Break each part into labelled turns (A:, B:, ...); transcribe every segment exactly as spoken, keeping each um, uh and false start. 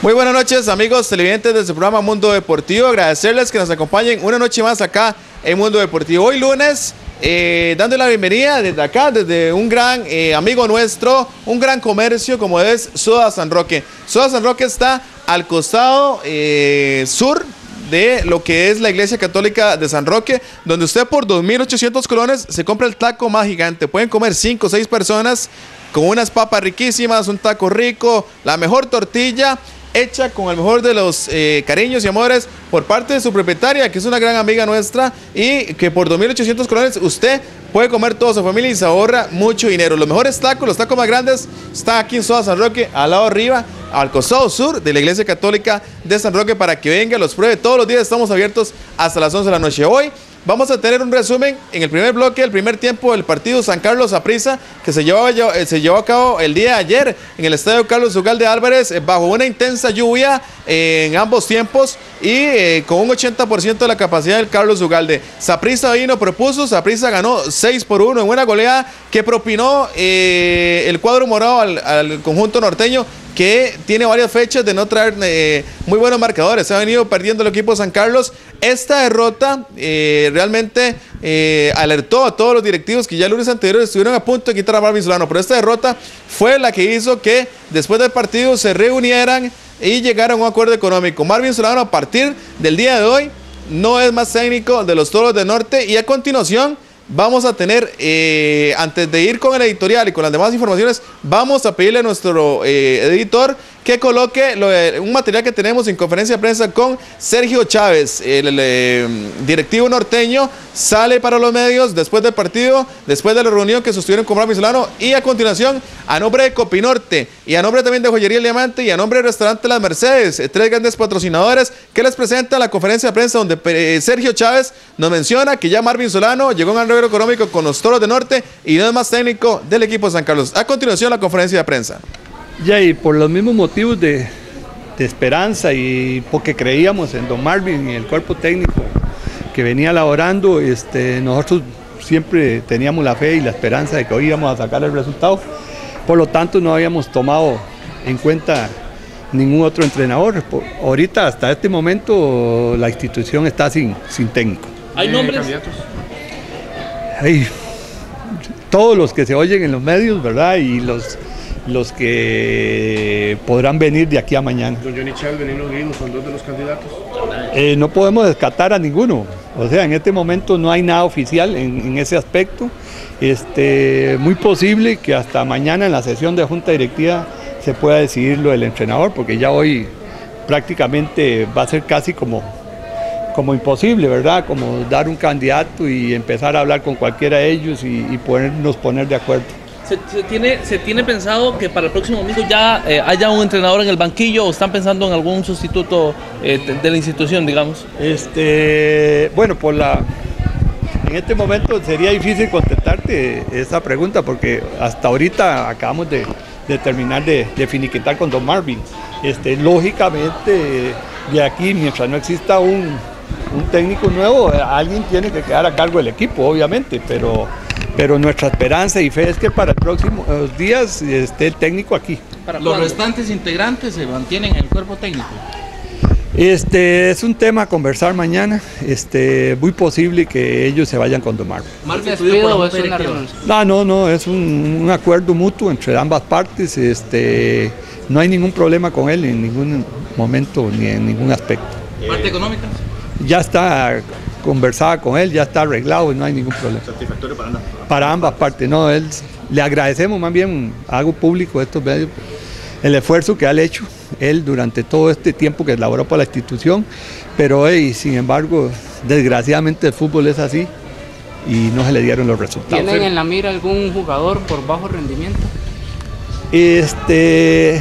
A: Muy buenas noches, amigos televidentes de su programa Mundo Deportivo. Agradecerles que nos acompañen una noche más acá en Mundo Deportivo. Hoy lunes, eh, dando la bienvenida desde acá, desde un gran eh, amigo nuestro, un gran comercio como es Soda San Roque. Soda San Roque está al costado eh, sur de lo que es la Iglesia Católica de San Roque, donde usted por dos mil ochocientos colones se compra el taco más gigante. Pueden comer cinco o seis personas con unas papas riquísimas, un taco rico, la mejor tortilla hecha con el mejor de los eh, cariños y amores por parte de su propietaria, que es una gran amiga nuestra, y que por dos mil ochocientos colones usted puede comer toda su familia y se ahorra mucho dinero. Los mejores tacos, los tacos más grandes, están aquí en Soda San Roque, al lado arriba, al costado sur de la Iglesia Católica de San Roque, para que venga, los pruebe. Todos los días estamos abiertos hasta las once de la noche. Hoy vamos a tener un resumen en el primer bloque, el primer tiempo del partido San Carlos Saprissa, que se llevó, se llevó a cabo el día de ayer en el estadio Carlos Ugalde Álvarez, bajo una intensa lluvia eh, en ambos tiempos y eh, con un ochenta por ciento de la capacidad del Carlos Ugalde. Saprissa vino, propuso, Saprissa ganó seis por uno en una goleada que propinó eh, el cuadro morado al, al conjunto norteño, que tiene varias fechas de no traer eh, muy buenos marcadores. Se ha venido perdiendo el equipo de San Carlos. Esta derrota eh, realmente eh, alertó a todos los directivos que ya el lunes anterior estuvieron a punto de quitar a Marvin Solano, pero esta derrota fue la que hizo que después del partido se reunieran y llegaran a un acuerdo económico. Marvin Solano, a partir del día de hoy, no es más técnico de los Toros del Norte, y a continuación vamos a tener, eh, antes de ir con el editorial y con las demás informaciones, vamos a pedirle a nuestro eh, editor que coloque lo de, un material que tenemos en conferencia de prensa con Sergio Chávez, el, el, el directivo norteño. Sale para los medios después del partido, después de la reunión que sostuvieron con Marvin Solano, y a continuación, a nombre de Copinorte y a nombre también de Joyería El Diamante y a nombre del restaurante Las Mercedes, eh, tres grandes patrocinadores que les presentan la conferencia de prensa donde eh, Sergio Chávez nos menciona que ya Marvin Solano llegó a un arreglo económico con los Toros del Norte y no es más técnico del equipo de San Carlos. A continuación, la conferencia de prensa.
B: Ya, y por los mismos motivos de, de esperanza y porque creíamos en don Marvin y el cuerpo técnico que venía laborando, este, nosotros siempre teníamos la fe y la esperanza de que hoy íbamos a sacar el resultado. Por lo tanto, no habíamos tomado en cuenta ningún otro entrenador. Por, ahorita, hasta este momento, la institución está sin, sin técnico.
C: ¿Hay nombres? ¿Candidatos?
B: Hay todos los que se oyen en los medios, ¿verdad? Y los... los que podrán venir de aquí a mañana.
C: Don Johnny Chávez, Benigno Guido, ¿son dos de los candidatos?
B: Eh, no podemos descartar a ninguno. O sea, en este momento no hay nada oficial en, en ese aspecto. Este, muy posible que hasta mañana en la sesión de junta directiva se pueda decidir lo del entrenador, porque ya hoy prácticamente va a ser casi como, como imposible, ¿verdad? Como dar un candidato y empezar a hablar con cualquiera de ellos y, y podernos poner de acuerdo.
D: ¿Se, se, tiene, ¿Se tiene pensado que para el próximo domingo ya eh, haya un entrenador en el banquillo, o están pensando en algún sustituto eh, de, de la institución, digamos?
B: Este, bueno, por la, en este momento sería difícil contestarte esa pregunta, porque hasta ahorita acabamos de, de terminar de, de finiquitar con don Marvin. Este, lógicamente, de aquí, mientras no exista un, un técnico nuevo, alguien tiene que quedar a cargo del equipo, obviamente, pero... pero nuestra esperanza y fe es que para el próximo días esté el técnico aquí.
D: ¿Para los restantes integrantes se mantienen en el cuerpo técnico?
B: Este es un tema a conversar mañana. Este, muy posible que ellos se vayan con don Marvin.
D: ¿Marvin despido o es una renuncia?
B: No, no, no, es un, un acuerdo mutuo entre ambas partes. Este, no hay ningún problema con él en ningún momento ni en ningún aspecto.
D: ¿Parte económica?
B: Ya está conversada con él, ya está arreglado y no hay ningún problema.
C: ¿Satisfactorio para ambas?
B: Para ambas partes, no, él, le agradecemos más bien, hago público estos medios, el esfuerzo que ha hecho él durante todo este tiempo que laboró para la institución, pero hey, sin embargo, desgraciadamente el fútbol es así y no se le dieron los resultados.
E: ¿Tienen en la mira algún jugador por bajo rendimiento?
B: Este...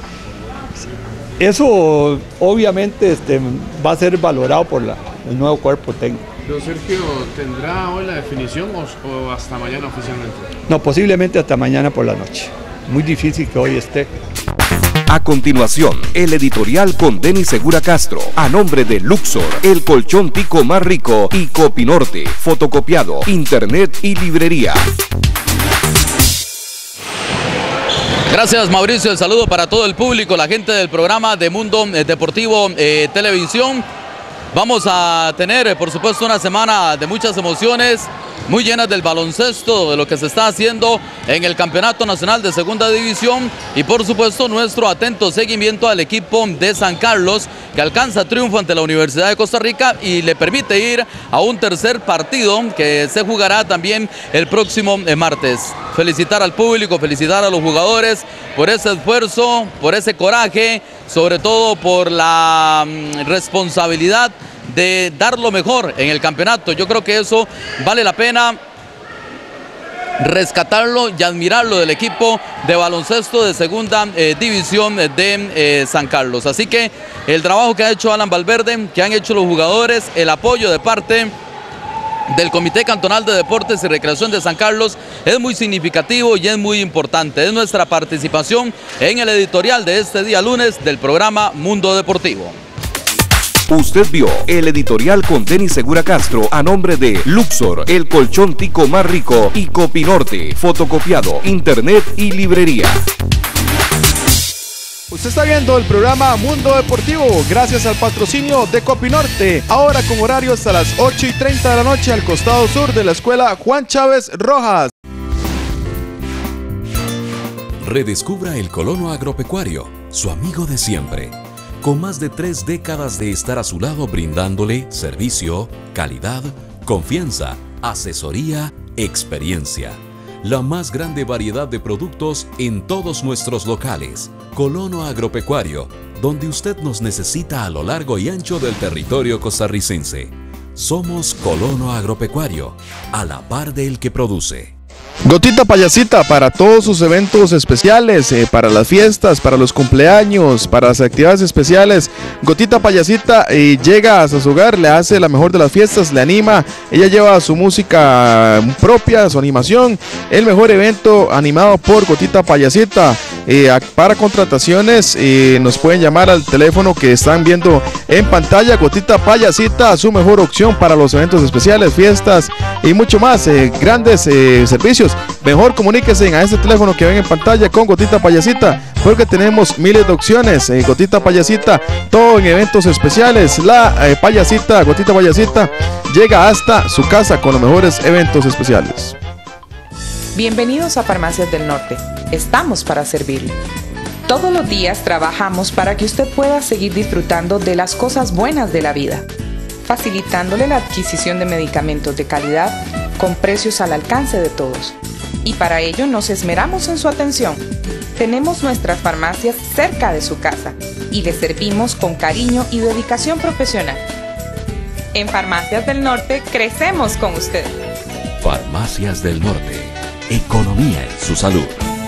B: Eso obviamente este, va a ser valorado por la, el nuevo cuerpo técnico.
C: Don Sergio, ¿tendrá hoy la definición o, o hasta mañana oficialmente?
B: No, posiblemente hasta mañana por la noche. Muy difícil que hoy esté.
F: A continuación, el editorial con Denis Segura Castro, a nombre de Luxor, el colchón tico más rico, y Copinorte, fotocopiado, internet y librería.
G: Gracias, Mauricio. El saludo para todo el público, la gente del programa de Mundo Deportivo eh, Televisión. Vamos a tener, por supuesto, una semana de muchas emociones, muy llenas del baloncesto, de lo que se está haciendo en el Campeonato Nacional de Segunda División y, por supuesto, nuestro atento seguimiento al equipo de San Carlos, que alcanza triunfo ante la Universidad de Costa Rica y le permite ir a un tercer partido que se jugará también el próximo martes. Felicitar al público, felicitar a los jugadores por ese esfuerzo, por ese coraje, sobre todo por la responsabilidad de dar lo mejor en el campeonato. Yo creo que eso vale la pena rescatarlo y admirarlo del equipo de baloncesto de segunda eh, división de eh, San Carlos. Así que el trabajo que ha hecho Alan Valverde, que han hecho los jugadores, el apoyo de parte del Comité Cantonal de Deportes y Recreación de San Carlos es muy significativo y es muy importante. Es nuestra participación en el editorial de este día lunes del programa Mundo Deportivo.
F: Usted vio el editorial con Denis Segura Castro a nombre de Luxor, el colchón tico más rico, y Copinorte, fotocopiado, internet y librería.
A: Usted está viendo el programa Mundo Deportivo gracias al patrocinio de Copinorte, ahora con horarios hasta las ocho y treinta de la noche al costado sur de la escuela Juan Chávez Rojas.
H: Redescubra el colono agropecuario, su amigo de siempre. Con más de tres décadas de estar a su lado brindándole servicio, calidad, confianza, asesoría, experiencia. La más grande variedad de productos en todos nuestros locales. Colono Agropecuario, donde usted nos necesita a lo largo y ancho del territorio costarricense. Somos Colono Agropecuario, a la par del que produce.
A: Gotita Payasita para todos sus eventos especiales, eh, para las fiestas, para los cumpleaños, para las actividades especiales. Gotita Payasita eh, llega hasta su hogar, le hace la mejor de las fiestas, le anima. Ella lleva su música propia, su animación. El mejor evento animado por Gotita Payasita. Eh, para contrataciones eh, nos pueden llamar al teléfono que están viendo en pantalla. Gotita Payasita, su mejor opción para los eventos especiales, fiestas y mucho más. Eh, grandes eh, servicios. Mejor comuníquense a este teléfono que ven en pantalla con Gotita Payasita, porque tenemos miles de opciones. eh, Gotita Payasita, todo en eventos especiales. La eh, Payasita, Gotita Payasita, llega hasta su casa con los mejores eventos especiales.
I: Bienvenidos a Farmacias del Norte. Estamos para servirle. Todos los días trabajamos para que usted pueda seguir disfrutando de las cosas buenas de la vida, facilitándole la adquisición de medicamentos de calidad con precios al alcance de todos. Y para ello nos esmeramos en su atención. Tenemos nuestras farmacias cerca de su casa y le servimos con cariño y dedicación profesional. En Farmacias del Norte crecemos con usted.
H: Farmacias del Norte. Economía en su salud.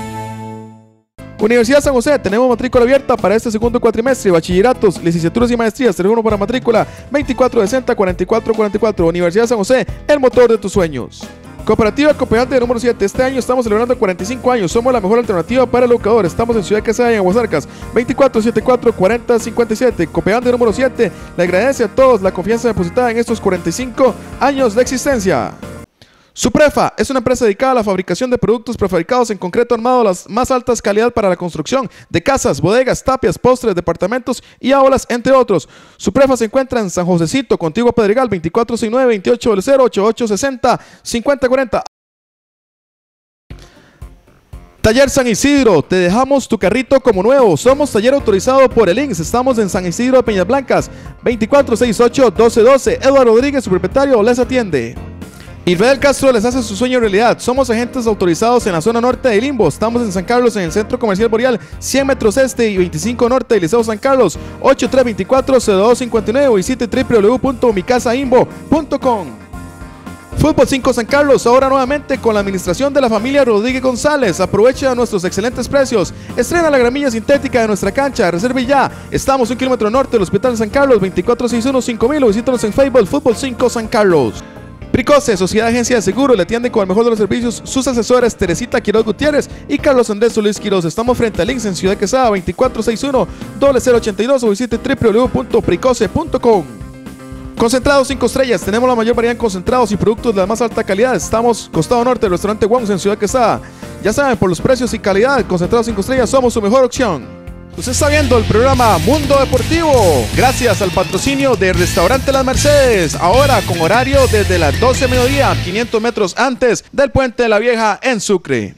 A: Universidad San José, tenemos matrícula abierta para este segundo cuatrimestre, bachilleratos, licenciaturas y maestrías. Teléfono para matrícula veinticuatro sesenta, cuarenta y cuatro cuarenta y cuatro. Universidad San José, el motor de tus sueños. Cooperativa Cooperante número siete. Este año estamos celebrando cuarenta y cinco años. Somos la mejor alternativa para el educador. Estamos en Ciudad Quesada y en Aguasarcas. veinticuatro setenta y cuatro, cuarenta cincuenta y siete. Cooperante número siete. Le agradece a todos la confianza depositada en estos cuarenta y cinco años de existencia. Suprefa es una empresa dedicada a la fabricación de productos prefabricados en concreto armado a las más altas calidad para la construcción de casas, bodegas, tapias, postres, departamentos y aulas, entre otros. Suprefa se encuentra en San Josecito, Contigua Pedregal, veinticuatro sesenta y nueve, veintiocho cero, ochenta y ocho sesenta, cincuenta cuarenta. Taller San Isidro, te dejamos tu carrito como nuevo. Somos taller autorizado por el I N S. Estamos en San Isidro de Peñas Blancas, veinticuatro sesenta y ocho, doce doce. Eduardo Rodríguez, su propietario, les atiende. Israel Castro les hace su sueño realidad. Somos agentes autorizados en la zona norte de Limbo. Estamos en San Carlos, en el Centro Comercial Boreal, cien metros este y veinticinco norte del Liceo San Carlos. Ocho tres veinticuatro, cero dos cincuenta y nueve. Visite w w w punto mi casa imbo punto com. Fútbol cinco San Carlos, ahora nuevamente con la administración de la familia Rodríguez González. Aprovecha nuestros excelentes precios. Estrena la gramilla sintética de nuestra cancha. Reserve ya. Estamos un kilómetro norte del Hospital San Carlos, veinticuatro sesenta y uno, cinco mil. Visítanos en Facebook, Fútbol cinco San Carlos. Pricoce, Sociedad Agencia de Seguro, le atiende con el mejor de los servicios sus asesores Teresita Quiroz Gutiérrez y Carlos Andrés Solís Quiroz. Estamos frente al Links en Ciudad Quesada, veinticuatro sesenta y uno, cero ochenta y dos, o visite w w w punto pricoce punto com. Concentrados cinco estrellas, tenemos la mayor variedad en concentrados y productos de la más alta calidad. Estamos costado norte del restaurante Wongs en Ciudad Quesada. Ya saben, por los precios y calidad, Concentrado cinco estrellas, somos su mejor opción. Usted está viendo el programa Mundo Deportivo, gracias al patrocinio de Restaurante Las Mercedes, ahora con horario desde las doce de mediodía, quinientos metros antes del Puente de la Vieja en Sucre.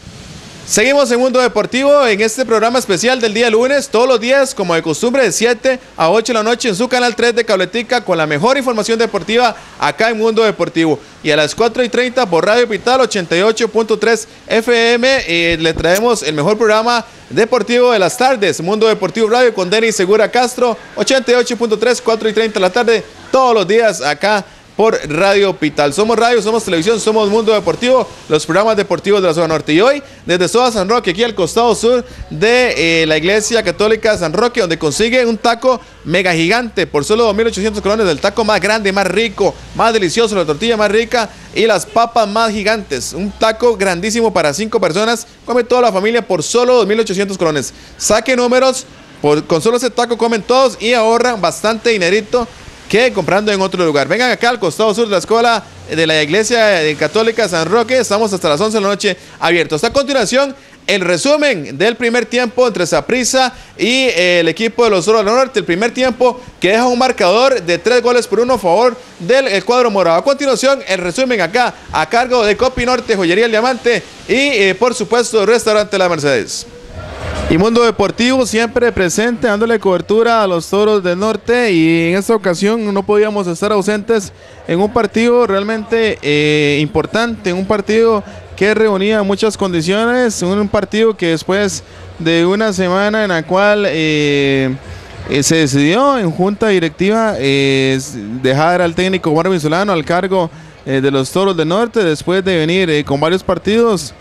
A: Seguimos en Mundo Deportivo en este programa especial del día lunes, todos los días como de costumbre de siete a ocho de la noche en su canal tres de Cabletica con la mejor información deportiva acá en Mundo Deportivo. Y a las cuatro y treinta por Radio Pital ochenta y ocho punto tres F M eh, le traemos el mejor programa deportivo de las tardes, Mundo Deportivo Radio con Denis Segura Castro, ochenta y ocho punto tres, cuatro y treinta de la tarde, todos los días acá por Radio Pital. Somos radio, somos televisión, somos Mundo Deportivo, los programas deportivos de la zona norte. Y hoy, desde Soda San Roque, aquí al costado sur de eh, la Iglesia Católica San Roque, donde consigue un taco mega gigante por solo dos mil ochocientos colones, el taco más grande, más rico, más delicioso, la tortilla más rica y las papas más gigantes. Un taco grandísimo para cinco personas, come toda la familia por solo dos mil ochocientos colones. Saque números, por, con solo ese taco comen todos y ahorran bastante dinerito que comprando en otro lugar. Vengan acá al costado sur de la escuela de la Iglesia Católica San Roque. Estamos hasta las once de la noche abiertos. A continuación, el resumen del primer tiempo entre Saprissa y eh, el equipo de los Toros del Norte. El primer tiempo que deja un marcador de tres goles por uno a favor del el cuadro morado. A continuación, el resumen acá a cargo de Copi Norte, Joyería El Diamante y eh, por supuesto Restaurante La Mercedes. Y Mundo Deportivo siempre presente, dándole cobertura a los Toros del Norte, y en esta ocasión no podíamos estar ausentes en un partido realmente eh, importante, un partido que reunía muchas condiciones, un partido que después de una semana en la cual eh, eh, se decidió en junta directiva eh, dejar al técnico Marvin Solano al cargo eh, de los Toros del Norte, después de venir eh, con varios partidos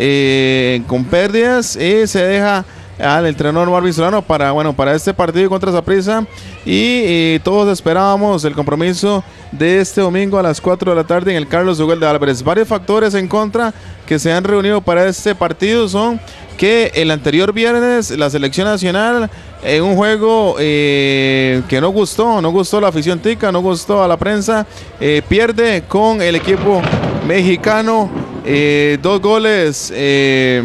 A: Eh, con pérdidas, eh, se deja al entrenador Marvin Solano para, bueno, para este partido contra Saprissa, y eh, todos esperábamos el compromiso de este domingo a las cuatro de la tarde en el Carlos Huguel de Álvarez. Varios factores en contra que se han reunido para este partido son que el anterior viernes la selección nacional en un juego eh, que no gustó, no gustó a la afición tica, no gustó a la prensa, eh, pierde con el equipo mexicano eh, dos goles eh,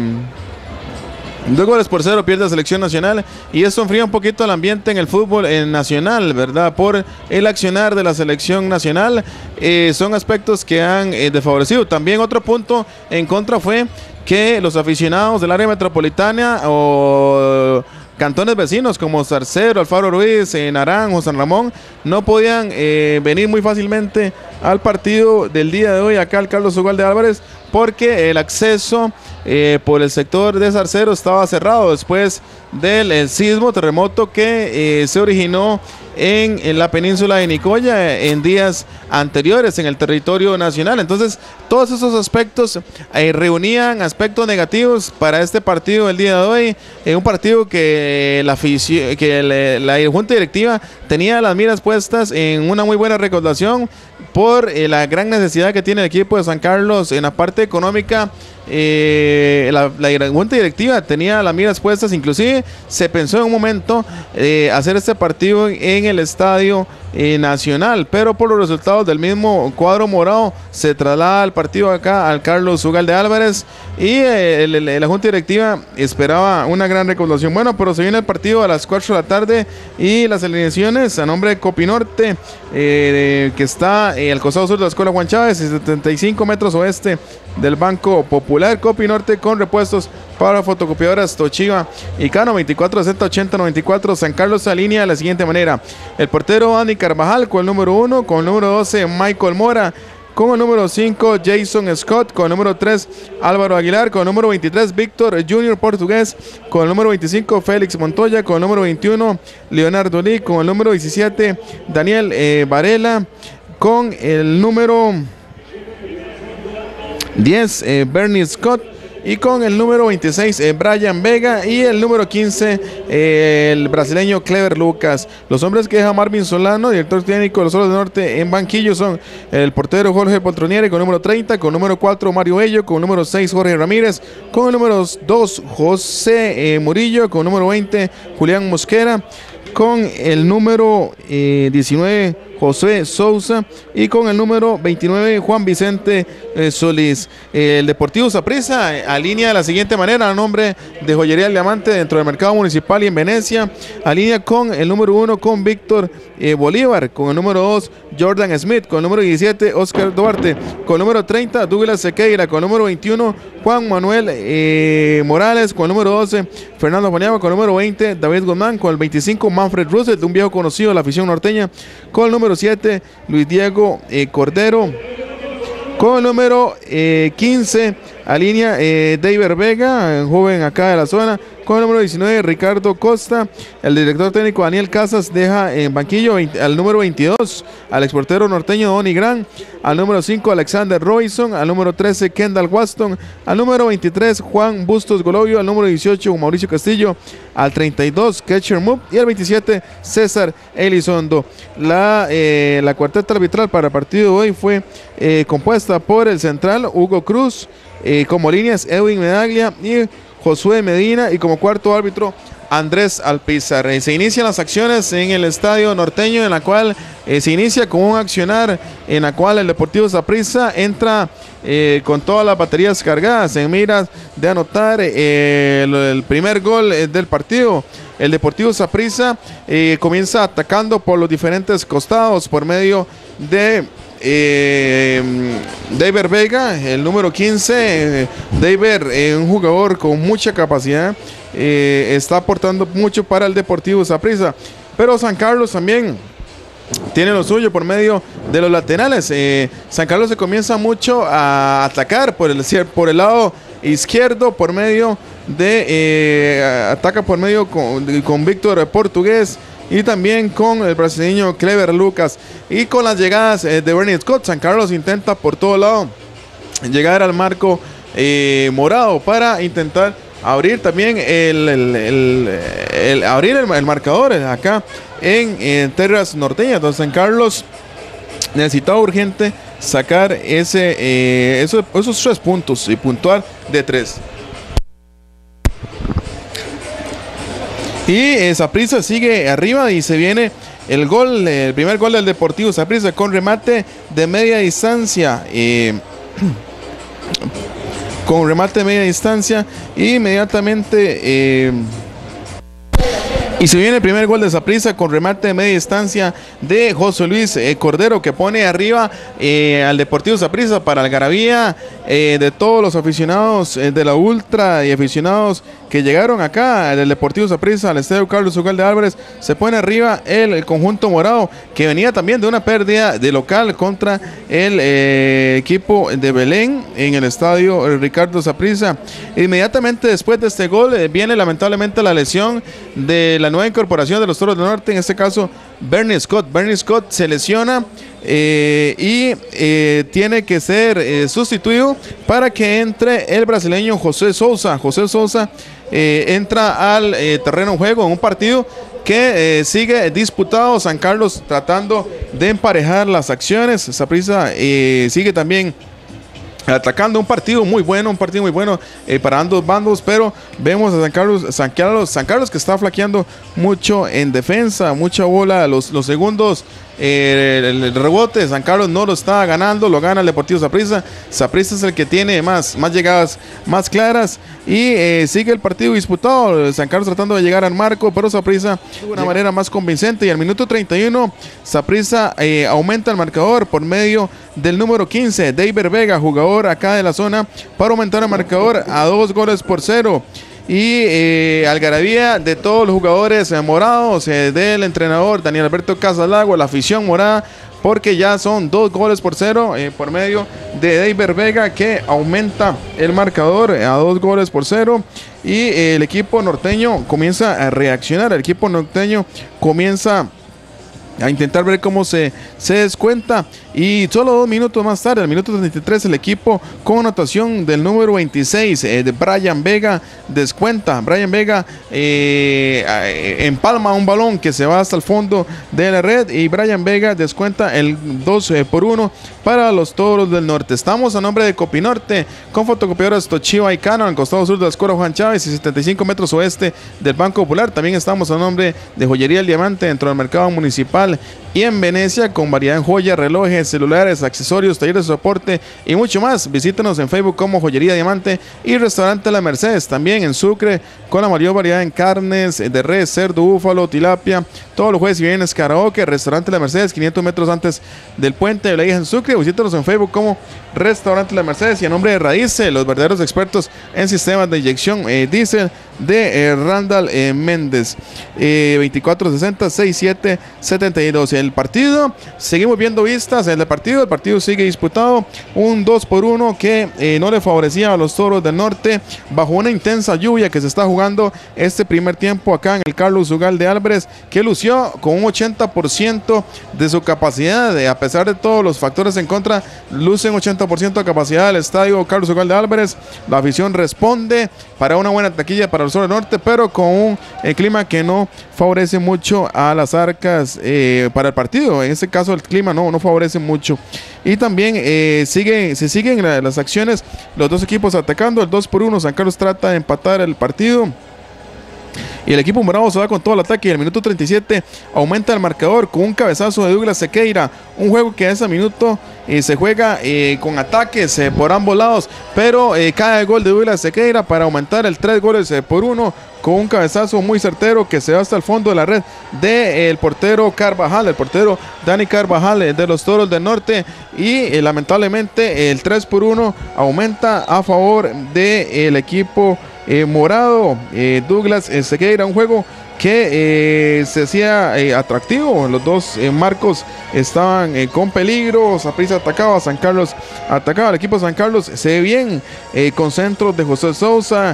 A: dos goles por cero, pierde la selección nacional, y esto enfría un poquito el ambiente en el fútbol en nacional, ¿verdad? Por el accionar de la selección nacional, eh, son aspectos que han eh, desfavorecido. También otro punto en contra fue que los aficionados del área metropolitana o cantones vecinos como Zarcero, Alfaro Ruiz, eh, Naranjo, San Ramón, no podían eh, venir muy fácilmente al partido del día de hoy acá al Carlos Huguel de Álvarez, porque el acceso eh, por el sector de Zarcero estaba cerrado después del el sismo, terremoto que eh, se originó en, en la península de Nicoya en días anteriores en el territorio nacional. Entonces todos esos aspectos eh, reunían aspectos negativos para este partido del día de hoy, en un partido que la, que la, la junta directiva tenía las miras puestas en una muy buena recaudación por eh, la gran necesidad que tiene el equipo de San Carlos en la parte económica. Eh, la, la junta directiva tenía las miras puestas, inclusive se pensó en un momento eh, hacer este partido en el estadio eh, nacional, pero por los resultados del mismo cuadro morado se traslada el partido acá al Carlos Huguel de Álvarez, y eh, el, el, la junta directiva esperaba una gran recaudación. Bueno, pero se viene el partido a las cuatro de la tarde y las alineaciones a nombre de Copi Norte, eh, que está eh, al costado sur de la Escuela Juan Chávez, setenta y cinco metros oeste del Banco Popular. Copi Norte con repuestos para fotocopiadoras Toshiba y Canon, veinticuatro sesenta ochenta noventa y cuatro. San Carlos se alinea de la siguiente manera: el portero Andy Carvajal con el número uno, con el número doce Michael Mora, con el número cinco Jason Scott, con el número tres Álvaro Aguilar, con el número veintitrés Víctor Junior Portugués, con el número veinticinco Félix Montoya, con el número veintiuno Leonardo Lee, con el número diecisiete Daniel eh, Varela, con el número diez eh, Bernie Scott, y con el número veintiséis eh, Brian Vega, y el número quince eh, el brasileño Clever Lucas. Los hombres que deja Marvin Solano, director técnico de los Toros del Norte, en banquillo son el portero Jorge Poltronieri con el número treinta, con el número cuatro Mario Bello, con el número seis Jorge Ramírez, con el número dos José eh, Murillo, con el número veinte Julián Mosquera, con el número eh, diecinueve José Sousa, y con el número veintinueve Juan Vicente eh, Solís. Eh, el Deportivo Saprissa eh, alinea de la siguiente manera a nombre de Joyería El Diamante dentro del mercado municipal y en Venecia. Alinea con el número uno con Víctor eh, Bolívar, con el número dos Jordan Smith, con el número diecisiete Oscar Duarte, con el número treinta Douglas Sequeira, con el número veintiuno Juan Manuel eh, Morales, con el número doce Fernando Paniagua, con el número veinte David Guzmán, con el veinticinco Manfred Russell, de un viejo conocido de la afición norteña, con el número siete Luis Diego eh, Cordero, con el número eh, quince alinea eh, David Vega, joven acá de la zona, con el número diecinueve Ricardo Costa. El director técnico Daniel Casas deja en banquillo veinte, al número veintidós al exportero norteño Donny Gran, al número cinco Alexander Robinson, al número trece Kendall Waston, al número veintitrés Juan Bustos Golovio, al número dieciocho Mauricio Castillo, al treinta y dos Ketcher Moop y al veintisiete César Elizondo. La, eh, la cuarteta arbitral para el partido de hoy fue eh, compuesta por el central Hugo Cruz, eh, como líneas Edwin Medaglia y Josué Medina, y como cuarto árbitro Andrés Alpizar. Eh, se inician las acciones en el estadio norteño, en la cual eh, se inicia con un accionar en la cual el Deportivo Saprissa entra eh, con todas las baterías cargadas en miras de anotar eh, el, el primer gol eh, del partido. El Deportivo Saprissa eh, comienza atacando por los diferentes costados por medio de Eh, David Vega, el número quince. eh, David, eh, un jugador con mucha capacidad, eh, está aportando mucho para el Deportivo Saprissa, pero San Carlos también tiene lo suyo por medio de los laterales. eh, San Carlos se comienza mucho a atacar por el, por el lado izquierdo por medio de eh, ataca por medio con, con Víctor Portugués y también con el brasileño Clever Lucas, y con las llegadas eh, de Bernie Scott. San Carlos intenta por todo lado llegar al marco eh, morado para intentar abrir también el, el, el, el abrir el, el marcador acá en, en tierras norteñas. Entonces San Carlos necesitaba urgente sacar ese eh, esos, esos tres puntos y puntuar de tres. Y eh, Saprissa sigue arriba y se viene el gol, el primer gol del Deportivo Saprissa con remate de media distancia. Eh, con remate de media distancia inmediatamente. Eh, Y se viene el primer gol de Saprissa con remate de media distancia de José Luis eh, Cordero, que pone arriba eh, al Deportivo Saprissa para algarabía eh, de todos los aficionados eh, de la Ultra y aficionados que llegaron acá del Deportivo Saprissa al estadio Carlos Ugalde Álvarez. Se pone arriba el, el conjunto morado, que venía también de una pérdida de local contra el eh, equipo de Belén en el estadio Ricardo Saprissa. Inmediatamente después de este gol eh, viene lamentablemente la lesión de la nueva incorporación de los Toros del Norte, en este caso Bernie Scott. Bernie Scott se lesiona eh, y eh, tiene que ser eh, sustituido para que entre el brasileño José Sousa. José Sousa eh, entra al eh, terreno de juego en un partido que eh, sigue disputado. San Carlos tratando de emparejar las acciones. Saprissa eh, sigue también atacando, un partido muy bueno, un partido muy bueno eh, para ambos bandos, pero vemos a San Carlos, San Carlos, San Carlos que está flaqueando mucho en defensa, mucha bola, los, los segundos, eh, el, el rebote, San Carlos no lo está ganando, lo gana el Deportivo Saprissa. Saprissa es el que tiene más, más llegadas más claras y eh, sigue el partido disputado. San Carlos tratando de llegar al marco, pero Saprissa de una manera más convincente, y al minuto treinta y uno Saprissa eh, aumenta el marcador por medio del número quince, David Vega, jugador acá de la zona, para aumentar el marcador a dos goles por cero. Y eh, algarabía de todos los jugadores eh, morados, eh, del entrenador Daniel Alberto Casalagua, la afición morada, porque ya son dos goles por cero eh, por medio de David Vega, que aumenta el marcador a dos goles por cero. Y eh, el equipo norteño comienza a reaccionar, el equipo norteño comienza a intentar ver cómo se, se descuenta, y solo dos minutos más tarde, al minuto treinta y tres, el equipo con anotación del número veintiséis eh, de Brian Vega descuenta. Brian Vega eh, empalma un balón que se va hasta el fondo de la red, y Brian Vega descuenta el dos eh, por uno para los Toros del Norte. Estamos a nombre de Copinorte, con fotocopiadoras Toshiba y Canon, al costado sur de la Escuela Juan Chávez y setenta y cinco metros oeste del Banco Popular. También estamos a nombre de Joyería El Diamante dentro del mercado municipal y en Venecia con variedad en joyas, relojes, celulares, accesorios, talleres de soporte y mucho más. Visítenos en Facebook como Joyería Diamante y Restaurante La Mercedes, también en Sucre con la mayor variedad en carnes de res, cerdo, búfalo, tilapia, todos los jueves y viernes karaoke, Restaurante La Mercedes, quinientos metros antes del puente de la Hija en Sucre. Visítenos en Facebook como Restaurante La Mercedes y a nombre de Radice, los verdaderos expertos en sistemas de inyección eh, diésel de eh, Randall eh, Méndez, eh, veinticuatro sesenta, sesenta y siete setenta y dos. El partido, seguimos viendo vistas en el partido, el partido sigue disputado, un dos por uno que eh, no le favorecía a los Toros del Norte bajo una intensa lluvia que se está jugando este primer tiempo acá en el Carlos Ugalde Álvarez, que lució con un ochenta por ciento de su capacidad, de, a pesar de todos los factores en contra, luce un ochenta por ciento de capacidad del estadio Carlos Ugalde Álvarez. La afición responde para una buena taquilla para el Sur del Norte, pero con un eh, clima que no favorece mucho a las arcas eh, para el partido. En este caso el clima no, no favorece mucho. Y también eh, sigue, se siguen la, las acciones, los dos equipos atacando. El dos por uno, San Carlos trata de empatar el partido y el equipo morado se va con todo el ataque. Y el minuto treinta y siete aumenta el marcador con un cabezazo de Douglas Sequeira. Un juego que a ese minuto eh, se juega eh, con ataques eh, por ambos lados, pero eh, cae el gol de Douglas Sequeira para aumentar el tres goles eh, por uno con un cabezazo muy certero que se va hasta el fondo de la red del portero Carvajal, el portero Dani Carvajal eh, de los Toros del Norte. Y eh, lamentablemente el tres por uno aumenta a favor del equipo Eh, morado. eh, Douglas eh, Sequeira, un juego que eh, se hacía eh, atractivo. Los dos eh, marcos estaban eh, con peligro. Saprissa atacaba, San Carlos atacaba. El equipo de San Carlos se ve bien eh, con centros de José Sousa.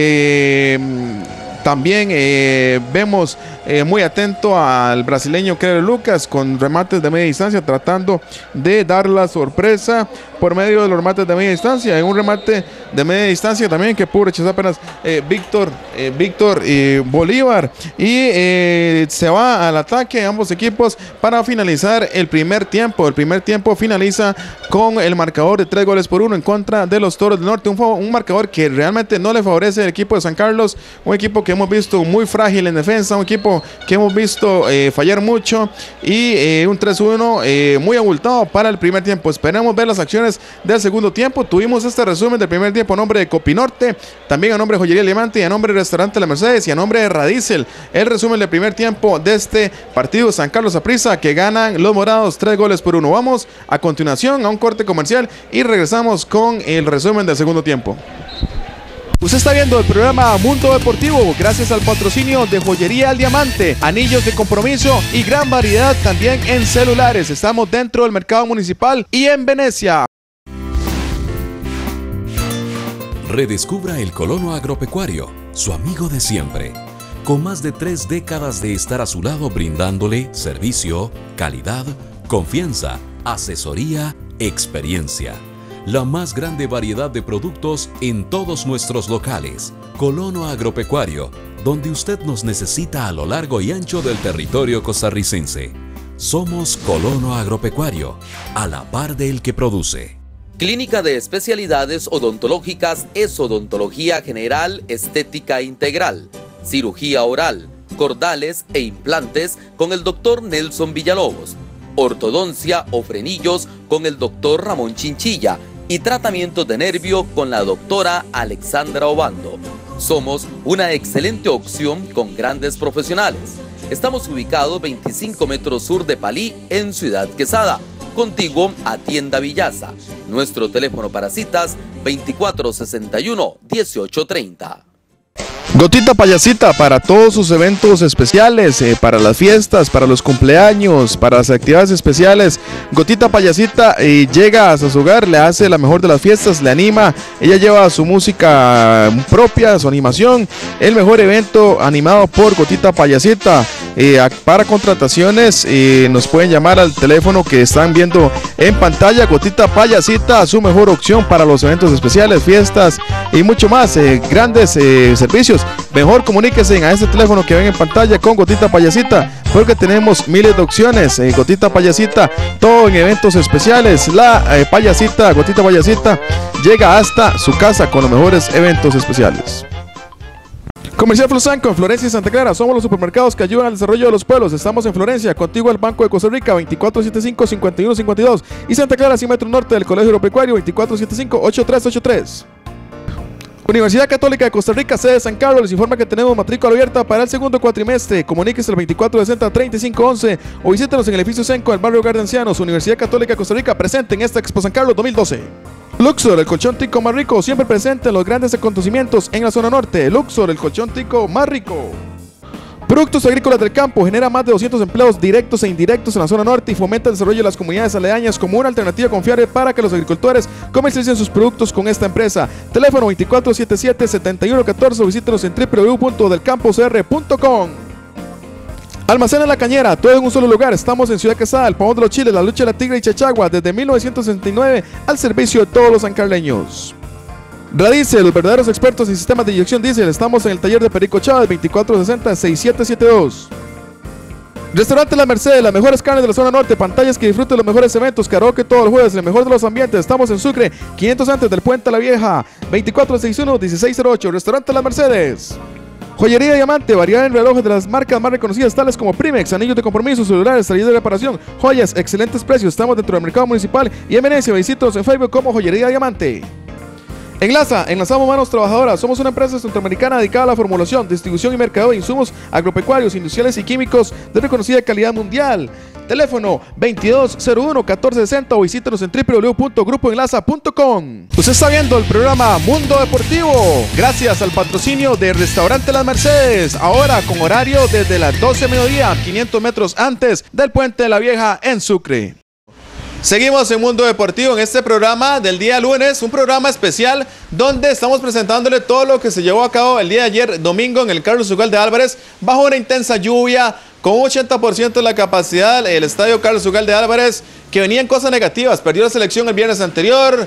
A: eh, También eh, vemos eh, muy atento al brasileño Keller Lucas con remates de media distancia, tratando de dar la sorpresa por medio de los remates de media distancia. En un remate de media distancia también que pudo rechazar apenas eh, Víctor eh, Víctor eh, Bolívar. Y eh, se va al ataque ambos equipos para finalizar el primer tiempo. El primer tiempo finaliza con el marcador de tres goles por uno en contra de los Toros del Norte. Un, un marcador que realmente no le favorece al equipo de San Carlos, un equipo que hemos visto muy frágil en defensa, un equipo que hemos visto eh, fallar mucho, y eh, un tres uno eh, muy abultado para el primer tiempo. Esperamos ver las acciones del segundo tiempo. Tuvimos este resumen del primer tiempo a nombre de Copinorte, también a nombre de Joyería Diamante y a nombre de Restaurante La Mercedes y a nombre de Radiesel. El resumen del primer tiempo de este partido, San Carlos Saprissa, que ganan los morados tres goles por uno. Vamos a continuación a un corte comercial y regresamos con el resumen del segundo tiempo. Usted está viendo el programa Mundo Deportivo gracias al patrocinio de Joyería El Diamante, anillos de compromiso y gran variedad también en celulares. Estamos dentro del mercado municipal y en Venecia.
H: Redescubra el colono agropecuario, su amigo de siempre. Con más de tres décadas de estar a su lado brindándole servicio, calidad, confianza, asesoría, experiencia. La más grande variedad de productos en todos nuestros locales. Colono Agropecuario, donde usted nos necesita a lo largo y ancho del territorio costarricense. Somos Colono Agropecuario, a la par del que produce.
G: Clínica de Especialidades Odontológicas es odontología general, estética integral, cirugía oral, cordales e implantes con el doctor Nelson Villalobos, ortodoncia o frenillos con el doctor Ramón Chinchilla y tratamientos de nervio con la doctora Alexandra Obando. Somos una excelente opción con grandes profesionales. Estamos ubicados veinticinco metros sur de Palí en Ciudad Quesada, contiguo a Tienda Villaza. Nuestro teléfono para citas veinticuatro sesenta y uno, dieciocho treinta.
A: Gotita Payasita para todos sus eventos especiales, eh, para las fiestas, para los cumpleaños, para las actividades especiales. Gotita Payasita eh, llega hasta su hogar, le hace la mejor de las fiestas, le anima. Ella lleva su música propia, su animación. El mejor evento animado por Gotita Payasita. Eh, para contrataciones eh, nos pueden llamar al teléfono que están viendo en pantalla. Gotita Payasita, su mejor opción para los eventos especiales, fiestas y mucho más. Eh, grandes eh, servicios. Mejor comuníquense a este teléfono que ven en pantalla con Gotita Payasita, porque tenemos miles de opciones. eh, Gotita Payasita, todo en eventos especiales. La eh, Payasita, Gotita Payasita, llega hasta su casa con los mejores eventos especiales. Comercial Flusanco en Florencia y Santa Clara. Somos los supermercados que ayudan al desarrollo de los pueblos. Estamos en Florencia, contigo al Banco de Costa Rica, veinticuatro setenta y cinco, cincuenta y uno cincuenta y dos. Y Santa Clara, cien metros norte del Colegio Agropecuario, veinticuatro setenta y cinco, ochenta y tres ochenta y tres. Universidad Católica de Costa Rica, sede de San Carlos, les informa que tenemos matrícula abierta para el segundo cuatrimestre. Comuníquese al veinticuatro sesenta, treinta y cinco once o visítenos en el edificio Senco del barrio Hogar de Ancianos. Universidad Católica de Costa Rica, presente en esta Expo San Carlos dos mil doce. Luxor, el colchón tico más rico, siempre presente en los grandes acontecimientos en la zona norte. Luxor, el colchón tico más rico. Productos Agrícolas del Campo genera más de doscientos empleos directos e indirectos en la zona norte y fomenta el desarrollo de las comunidades aledañas como una alternativa confiable para que los agricultores comercialicen sus productos con esta empresa. Teléfono veinticuatro setenta y siete, setenta y uno catorce o visítenos en w w w punto del campo c r punto com. Almacena La Cañera, todo en un solo lugar. Estamos en Ciudad Quesada, el Pavón de los Chiles, la lucha de la Tigre y Chachagua, desde mil novecientos sesenta y nueve al servicio de todos los sancarleños. Radice, los verdaderos expertos en sistemas de inyección diésel. Estamos en el taller de Perico Chávez, veinticuatro sesenta, sesenta y siete setenta y dos. Restaurante La Merced, las mejores carnes de la zona norte, pantallas que disfruten los mejores eventos, karaoke todos los jueves, el mejor de los ambientes. Estamos en Sucre, quinientos antes del Puente La Vieja, veinticuatro sesenta y uno, dieciséis cero ocho. Restaurante Las Mercedes. Joyería Diamante, variedad en relojes de las marcas más reconocidas tales como Primex, anillos de compromiso, celulares, taller de reparación, joyas, excelentes precios. Estamos dentro del mercado municipal y en Venecia. Visítanos en Facebook como Joyería Diamante. Enlaza, enlazamos manos trabajadoras. Somos una empresa centroamericana dedicada a la formulación, distribución y mercadeo de insumos agropecuarios, industriales y químicos de reconocida calidad mundial. Teléfono veintidós cero uno, catorce sesenta o visítenos en w w w punto grupo enlaza punto com. Usted está viendo el programa Mundo Deportivo gracias al patrocinio de Restaurante Las Mercedes, ahora con horario desde las doce de mediodía, quinientos metros antes del Puente de la Vieja en Sucre. Seguimos en Mundo Deportivo en este programa del día lunes, un programa especial donde estamos presentándole todo lo que se llevó a cabo el día de ayer, domingo, en el Carlos Ugalde Álvarez, bajo una intensa lluvia, con un ochenta por ciento de la capacidad, el estadio Carlos Ugalde Álvarez, que venía en cosas negativas. Perdió la selección el viernes anterior,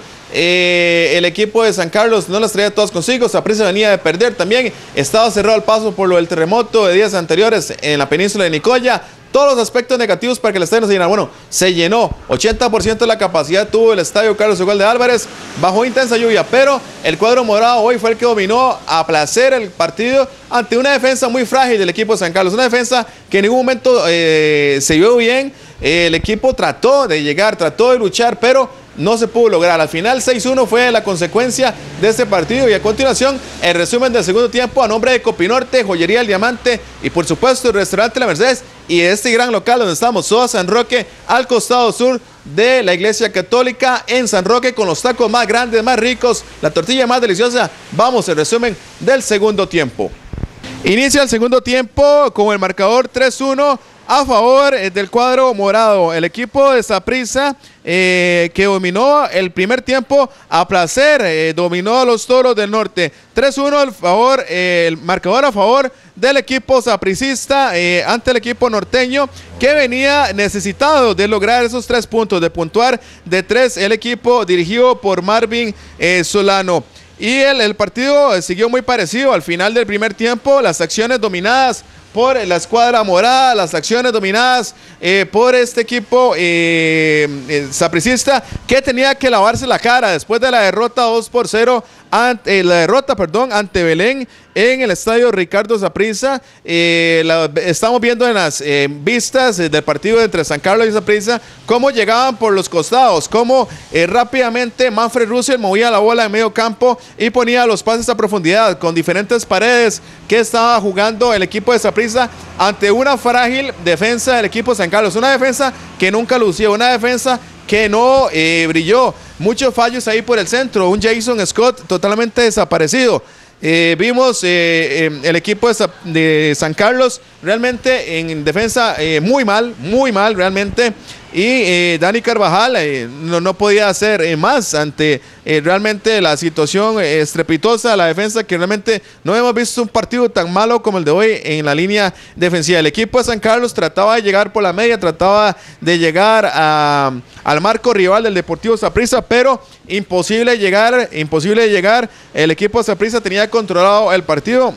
A: eh, el equipo de San Carlos no las traía todas consigo, Saprissa venía de perder también, estaba cerrado el paso por lo del terremoto de días anteriores en la península de Nicoya. Todos los aspectos negativos para que el estadio no se llenara. Bueno, se llenó. ochenta por ciento de la capacidad tuvo el estadio Carlos Ugalde Álvarez bajo intensa lluvia, pero el cuadro morado hoy fue el que dominó a placer el partido ante una defensa muy frágil del equipo de San Carlos. Una defensa que en ningún momento eh, se vio bien. Eh, el equipo trató de llegar, trató de luchar, pero no se pudo lograr. Al final seis uno fue la consecuencia de este partido y a continuación el resumen del segundo tiempo a nombre de Copinorte, Joyería El Diamante y por supuesto el Restaurante La Mercedes y de este gran local donde estamos, Soda San Roque, al costado sur de la Iglesia Católica en San Roque, con los tacos más grandes, más ricos, la tortilla más deliciosa. Vamos al resumen del segundo tiempo. Inicia el segundo tiempo con el marcador tres uno a favor eh, del cuadro morado. El equipo de Saprissa eh, que dominó el primer tiempo a placer, eh, dominó a los Toros del Norte. tres uno al favor, eh, el marcador a favor del equipo sapricista eh, ante el equipo norteño, que venía necesitado de lograr esos tres puntos, de puntuar de tres el equipo dirigido por Marvin eh, Solano. Y el, el partido siguió muy parecido. Al final del primer tiempo, las acciones dominadas por la escuadra morada, las acciones dominadas eh, por este equipo eh, eh, sapricista, que tenía que lavarse la cara después de la derrota dos por cero, ante, eh, la derrota perdón, ante Belén en el estadio Ricardo Saprissa. Eh, la, estamos viendo en las eh, vistas eh, del partido entre San Carlos y Saprissa cómo llegaban por los costados, cómo eh, rápidamente Manfred Russell movía la bola en medio campo y ponía los pases a profundidad con diferentes paredes que estaba jugando el equipo de Saprissa ante una frágil defensa del equipo de San Carlos, una defensa que nunca lució, una defensa que no eh, brilló. Muchos fallos ahí por el centro, un Jason Scott totalmente desaparecido. Eh, vimos eh, eh, el equipo de, Sa de San Carlos realmente en defensa eh, muy mal, muy mal realmente. Y eh, Dani Carvajal eh, no, no podía hacer eh, más ante eh, realmente la situación eh, estrepitosa de la defensa, que realmente no hemos visto un partido tan malo como el de hoy en la línea defensiva. El equipo de San Carlos trataba de llegar por la media, trataba de llegar a, al marco rival del Deportivo Saprissa, pero imposible llegar, imposible llegar. El equipo de Saprissa tenía controlado el partido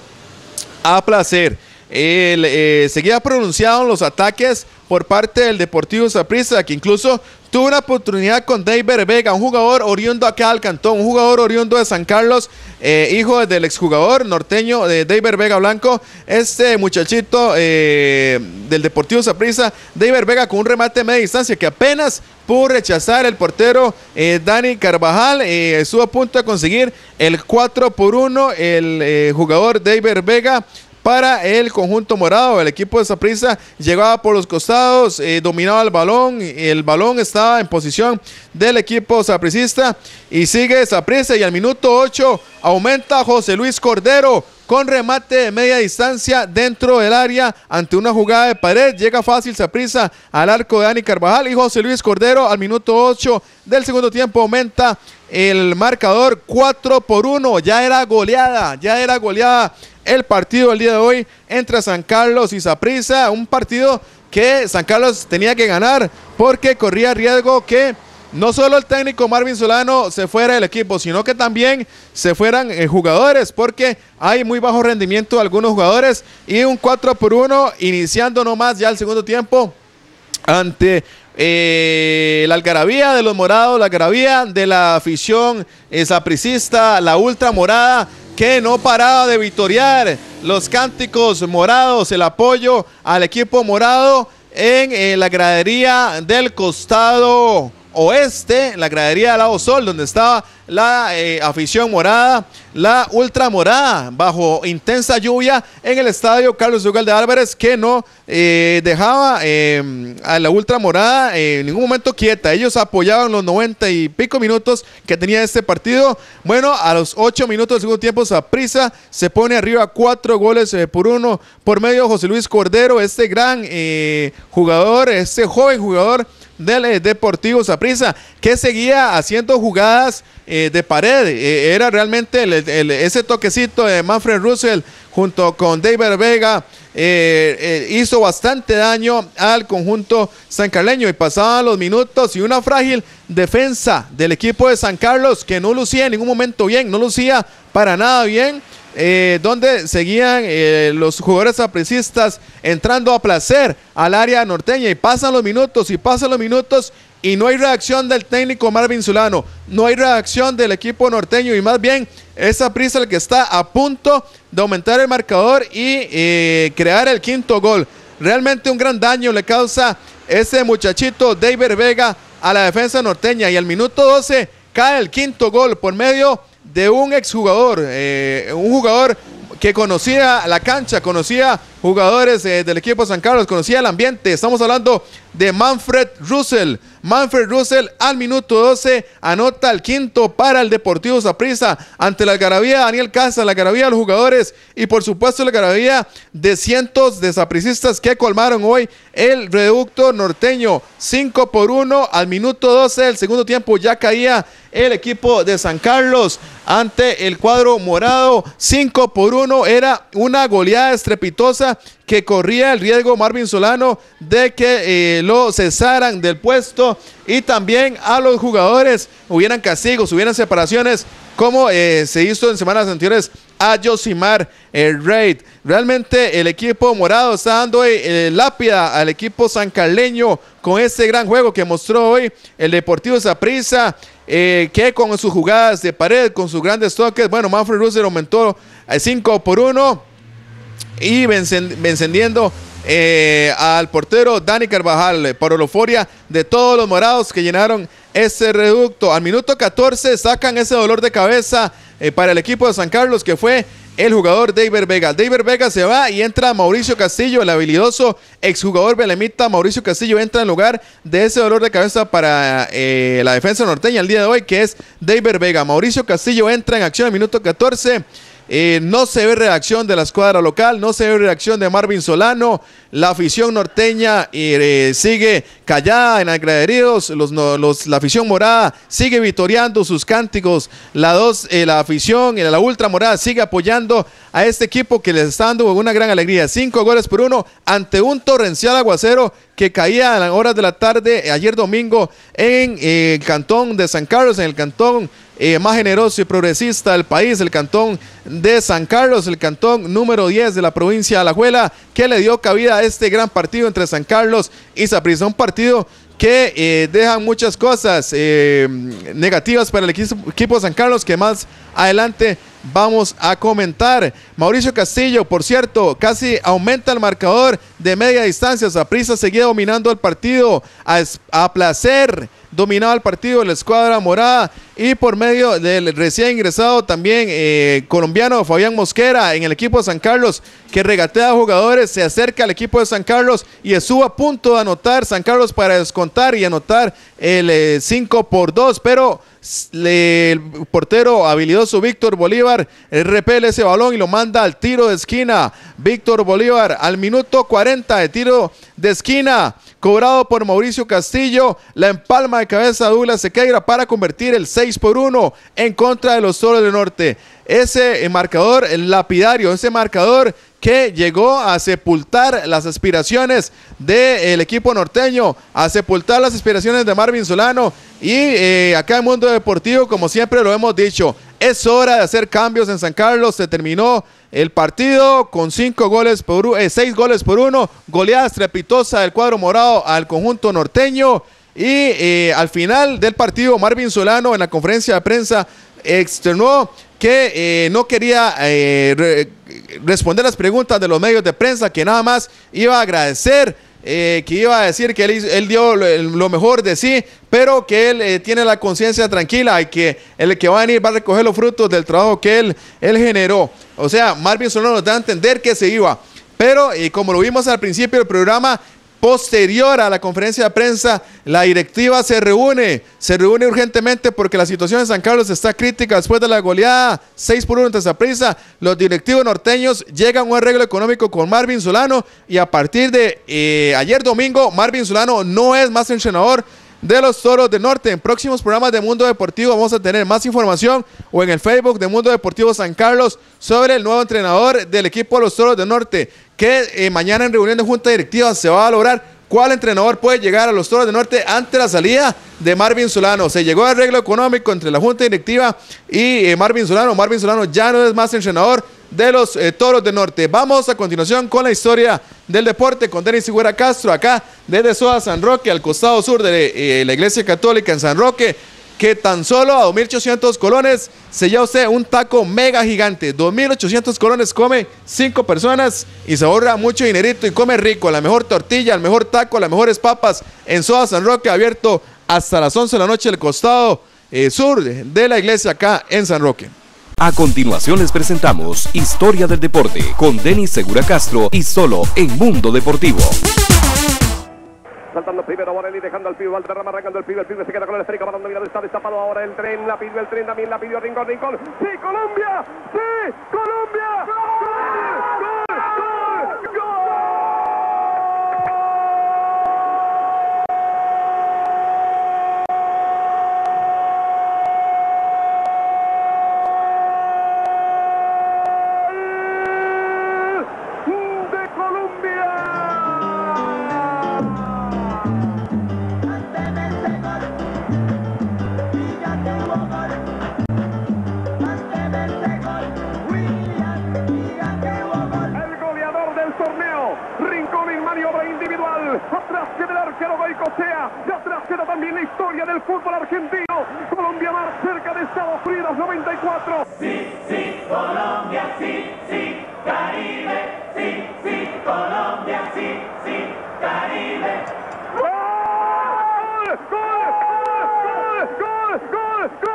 A: a placer. El, eh, seguía pronunciado los ataques por parte del Deportivo Saprissa, que incluso tuvo una oportunidad con David Vega, un jugador oriundo acá al Cantón, un jugador oriundo de San Carlos, eh, hijo del exjugador norteño de David Vega Blanco. Este muchachito eh, del Deportivo Saprissa, David Vega, con un remate de media distancia que apenas pudo rechazar el portero eh, Dani Carvajal, eh, estuvo a punto de conseguir el cuatro por uno el eh, jugador David Vega para el conjunto morado. El equipo de Saprissa llegaba por los costados, eh, dominaba el balón, el balón estaba en posición del equipo sapricista y sigue Saprissa, y al minuto ocho aumenta José Luis Cordero con remate de media distancia dentro del área ante una jugada de pared. Llega fácil Saprissa al arco de Dani Carvajal, y José Luis Cordero al minuto ocho del segundo tiempo aumenta el marcador cuatro por uno. Ya era goleada, ya era goleada el partido el día de hoy entre San Carlos y Saprissa, un partido que San Carlos tenía que ganar porque corría riesgo que no solo el técnico Marvin Solano se fuera del equipo, sino que también se fueran eh, jugadores, porque hay muy bajo rendimiento de algunos jugadores, y un cuatro por uno iniciando nomás ya el segundo tiempo ante eh, la algarabía de los morados, la algarabía de la afición eh, sapricista, la ultra morada, que no paraba de vitorear los cánticos morados, el apoyo al equipo morado en eh, la gradería del costado oeste, la gradería del lado sol, donde estaba la eh, afición morada, la ultra morada, bajo intensa lluvia en el estadio Carlos Ugalde Álvarez, que no eh, dejaba eh, a la ultra morada eh, en ningún momento quieta. Ellos apoyaban los noventa y pico minutos que tenía este partido. Bueno, a los ocho minutos del segundo tiempo, Saprissa se pone arriba cuatro goles eh, por uno por medio de José Luis Cordero, este gran eh, jugador, este joven jugador del eh, Deportivo Saprissa, que seguía haciendo jugadas eh, de pared. Eh, era realmente el, el, ese toquecito de Manfred Russell junto con David Vega eh, eh, hizo bastante daño al conjunto sancarleño, y pasaban los minutos y una frágil defensa del equipo de San Carlos, que no lucía en ningún momento bien, no lucía para nada bien. Eh, donde seguían eh, los jugadores sapricistas entrando a placer al área norteña, y pasan los minutos y pasan los minutos y no hay reacción del técnico Marvin Solano, no hay reacción del equipo norteño, y más bien es Saprissa el que está a punto de aumentar el marcador y eh, crear el quinto gol. Realmente un gran daño le causa ese muchachito David Vega a la defensa norteña, y al minuto doce cae el quinto gol por medio de un exjugador, eh, un jugador que conocía la cancha, conocía jugadores eh, del equipo de San Carlos, conocía el ambiente. Estamos hablando de Manfred Russell. Manfred Russell al minuto doce anota el quinto para el Deportivo Saprissa ante la algarabía de Daniel Casas, la algarabía de los jugadores y por supuesto la algarabía de cientos de sapricistas que colmaron hoy el reducto norteño. Cinco por uno al minuto doce del segundo tiempo ya caía el equipo de San Carlos ante el cuadro morado. Cinco por uno era una goleada estrepitosa que corría el riesgo Marvin Solano de que eh, lo cesaran del puesto, y también a los jugadores hubieran castigos, hubieran separaciones, como eh, se hizo en semanas anteriores a Josimar eh, Reid. Realmente el equipo morado está dando eh, lápida al equipo sancarleño con este gran juego que mostró hoy el Deportivo Saprissa, eh, que con sus jugadas de pared, con sus grandes toques, bueno, Manfred Russell aumentó a cinco por uno y venciendo eh, al portero Dani Carvajal por la euforia de todos los morados que llenaron ese reducto. Al minuto catorce sacan ese dolor de cabeza eh, para el equipo de San Carlos, que fue el jugador David Vega. David Vega se va y entra Mauricio Castillo, el habilidoso exjugador belemita Mauricio Castillo entra en lugar de ese dolor de cabeza para eh, la defensa norteña el día de hoy, que es David Vega. Mauricio Castillo entra en acción al minuto catorce. Eh, no se ve reacción de la escuadra local, no se ve reacción de Marvin Solano. La afición norteña eh, sigue callada en agraderidos, los, los, la afición morada sigue vitoreando sus cánticos. La, dos, eh, la afición, la ultra morada sigue apoyando a este equipo que les está dando una gran alegría. Cinco goles por uno ante un torrencial aguacero que caía a las horas de la tarde ayer domingo en eh, el cantón de San Carlos, en el cantón Eh, más generoso y progresista del país, el cantón de San Carlos, el cantón número diez de la provincia de Alajuela, que le dio cabida a este gran partido entre San Carlos y Saprissa. Un partido que eh, dejan muchas cosas eh, negativas para el equipo, equipo de San Carlos que más adelante vamos a comentar. Mauricio Castillo, por cierto, casi aumenta el marcador de media distancia. Saprissa seguía dominando el partido a, a placer, dominaba el partido la escuadra morada, y por medio del recién ingresado también eh, colombiano Fabián Mosquera en el equipo de San Carlos, que regatea a jugadores, se acerca al equipo de San Carlos y estuvo a punto de anotar San Carlos para descontar y anotar el cinco por dos, pero Le, el portero habilidoso Víctor Bolívar repele ese balón y lo manda al tiro de esquina. Víctor Bolívar al minuto cuarenta de tiro de esquina, cobrado por Mauricio Castillo, la empalma de cabeza a Douglas Sequeira para convertir el seis por uno en contra de los Toros del Norte. Ese marcador lapidario, ese marcador que llegó a sepultar las aspiraciones del equipo norteño, a sepultar las aspiraciones de Marvin Solano. Y eh, acá en Mundo Deportivo, como siempre lo hemos dicho, es hora de hacer cambios en San Carlos. Se terminó el partido con cinco goles por eh, seis goles por uno, goleada estrepitosa del cuadro morado al conjunto norteño. Y eh, al final del partido, Marvin Solano en la conferencia de prensa externó que eh, no quería eh, re responder las preguntas de los medios de prensa, que nada más iba a agradecer, eh, que iba a decir que él, él dio lo, lo mejor de sí, pero que él eh, tiene la conciencia tranquila y que el que va a venir va a recoger los frutos del trabajo que él, él generó. O sea, Marvin Solano nos da a entender que se iba, pero eh, como lo vimos al principio del programa, posterior a la conferencia de prensa, la directiva se reúne, se reúne urgentemente porque la situación en San Carlos está crítica después de la goleada seis por uno ante Saprissa. Los directivos norteños llegan a un arreglo económico con Marvin Solano y a partir de eh, ayer domingo, Marvin Solano no es más entrenador de los Toros del Norte. En próximos programas de Mundo Deportivo vamos a tener más información, o en el Facebook de Mundo Deportivo San Carlos, sobre el nuevo entrenador del equipo de los Toros del Norte, que eh, mañana en reunión de junta directiva se va a valorar cuál entrenador puede llegar a los Toros del Norte ante la salida de Marvin Solano. Se llegó a arreglo económico entre la junta directiva y eh, Marvin Solano. Marvin Solano ya no es más entrenador de los eh, Toros del Norte. Vamos a continuación con la historia del deporte con Denis Segura Castro, acá desde Soa San Roque, al costado sur de eh, la Iglesia Católica en San Roque, que tan solo a dos mil ochocientos colones se lleva usted un taco mega gigante. dos mil ochocientos colones come cinco personas y se ahorra mucho dinerito y come rico. La mejor tortilla, el mejor taco, las mejores papas en Soa San Roque, abierto hasta las once de la noche, al costado eh, sur de la iglesia acá en San Roque.
F: A continuación les presentamos Historia del Deporte con Denis Segura Castro y solo en Mundo Deportivo.
J: Saltando primero Morelli, dejando al pibe, Valderrama arrancando el pibe, el pibe se queda con el esférico, parando, mira, está destapado ahora el tren, la pidió el tren, también la pidió Rincón, Rincón, ¡sí, Colombia! ¡Sí, Colombia! ¡Gol! ¡Gol! ¡Gol! ¡Gol! Atrás queda el arquero Goycochea, y atrás queda también la historia del fútbol argentino. Colombia más cerca de Estados Unidos, noventa y cuatro.
K: Sí, sí, Colombia, sí, sí, Caribe, sí, sí, Colombia, sí, sí, Caribe.
J: ¡Gol! ¡Gol! ¡Gol! ¡Gol! ¡Gol! ¡Gol!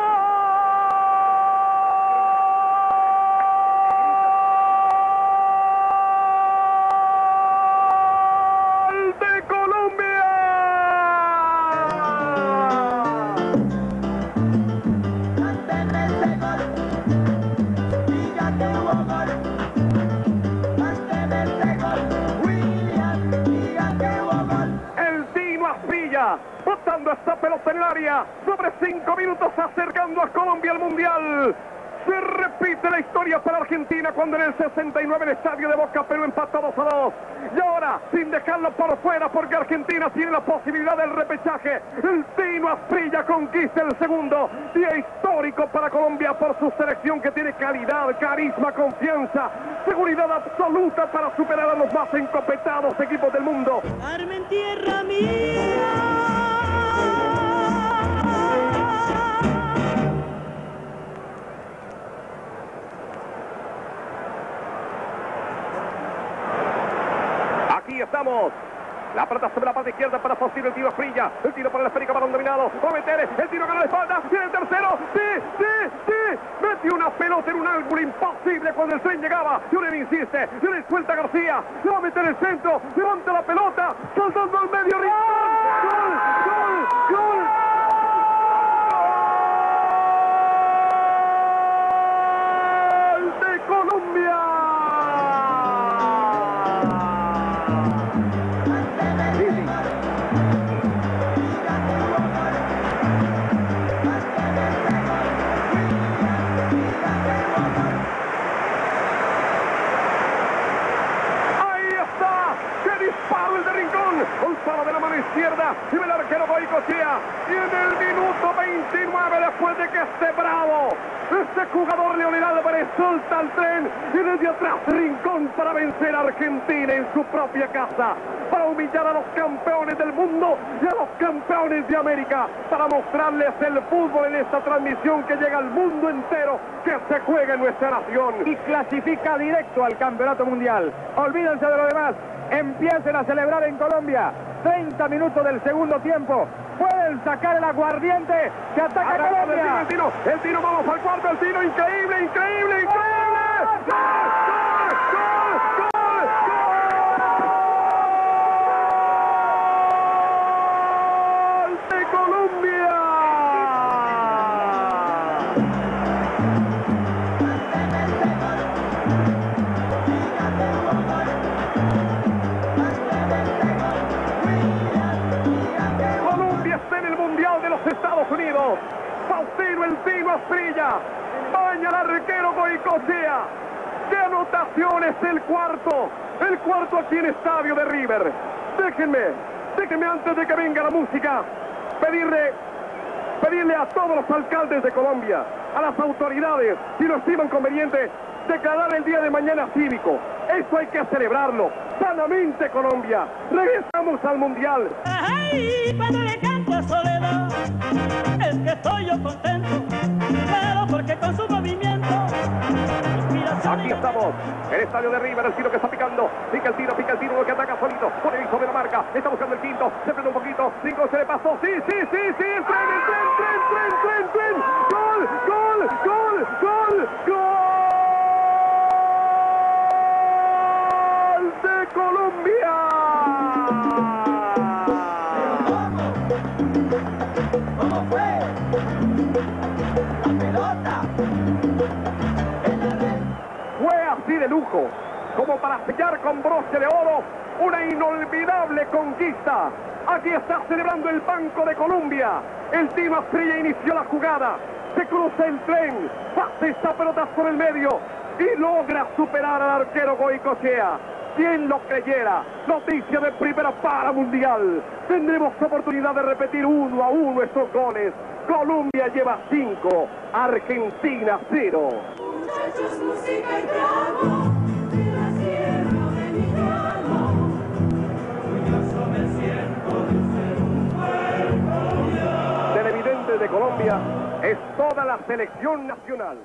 J: Botando esta pelota en el área, sobre cinco minutos acercando a Colombia al Mundial. Se repite la historia para Argentina cuando en el sesenta y nueve el estadio de Boca Perú empató dos a dos. Y ahora, sin dejarlo por fuera, porque Argentina tiene la posibilidad del repechaje, el Tino Asprilla conquista el segundo. Día histórico para Colombia por su selección, que tiene calidad, carisma, confianza, seguridad absoluta para superar a los más encopetados equipos del mundo.
K: Arme en tierra mía.
J: estamos. La pelota sobre la parte izquierda para Faustino, el tiro Frilla, el tiro para el esférico, balón dominado, va a meter, el tiro gana la espalda, tiene el tercero, sí, sí, sí, metió una pelota en un ángulo imposible cuando el tren llegaba, Lloren insiste, Lloren suelta a García, se va a meter el centro, levanta la pelota, saltando al medio, Rincón, gol, gol, gol. De la mano izquierda, y el arquero Goicoechea, y en el minuto veintinueve, después de que este bravo, este jugador Leonel Álvarez solta el tren, y desde atrás Rincón para vencer a Argentina en su propia casa, para humillar a los campeones del mundo y a los campeones de América, para mostrarles el fútbol en esta transmisión que llega al mundo entero, que se juega en nuestra nación.
L: Y clasifica directo al campeonato mundial. Olvídense de lo demás. Empiecen a celebrar en Colombia. treinta minutos del segundo tiempo. Pueden sacar el aguardiente que ataca a Colombia.
J: El tiro, el tiro, vamos al cuarto, el tiro, increíble, increíble, increíble. ¡Gol, gol, gol, gol! ¡Gol de Colombia! Estados Unidos, Faustino el Tino Asprilla, baña al arquero Goicoechea. ¡Qué anotación es el cuarto! El cuarto aquí en Estadio de River. Déjenme, déjenme antes de que venga la música, pedirle, pedirle a todos los alcaldes de Colombia, a las autoridades, si lo estiman conveniente, declarar el día de mañana cívico. Esto hay que celebrarlo. Sanamente, Colombia. Regresamos al Mundial.
K: Ay, cuando le canto a Soledad, es que estoy yo contento, pero porque con su movimiento.
J: Aquí estamos, el estadio de River, el tiro que está picando, pica el tiro, pica el tiro, lo que ataca solito, pone el sobre la marca, está buscando el quinto, se prende un poquito, cinco se le pasó, sí, sí, sí, sí, el tren, el tren, tren, tren, tren, tren, gol, gol, gol, gol, gol de Colombia.
K: ¿Cómo fue? La pelota.
J: Fue así de lujo, como para sellar con broche de oro una inolvidable conquista. Aquí está celebrando el Banco de Colombia. El Tino Asprilla inició la jugada. Se cruza el tren, pasa esta pelota por el medio y logra superar al arquero Goicoechea. Quien lo creyera, noticia de primera para Mundial. Tendremos oportunidad de repetir uno a uno estos goles. Colombia lleva cinco, Argentina cero.
K: Muchachos, música y trago, de la sierra de mi alma. Orgulloso me siento de ser un pueblo.
J: Televidentes de Colombia, es toda la selección nacional.